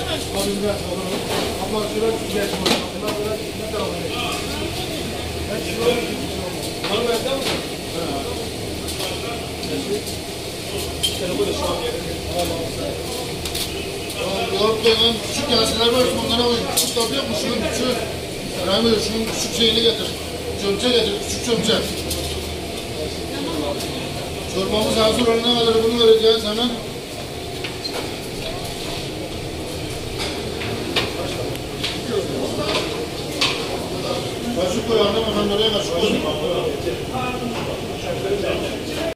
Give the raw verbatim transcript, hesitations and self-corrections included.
Abimde alalım. Abla şöyle güzel bir şey. Bunlar böyle ne tarafa gidiyor? Ben şöyle bir şey olmaz. Var mı evde mi? Ha. Telefonu da şu an yerinde. Yoğurt koyalım, küçük kaseler var, onlara koyun. Küçük tabi yok mu? Şunun küçük. Rahmi şunun küçük şeyini getir. Çömçe getir, küçük çömçe. Çorbamız hazır olana kadar bunu vereceğiz hemen. Kaşık koy, annem hemen oraya kaşık koy.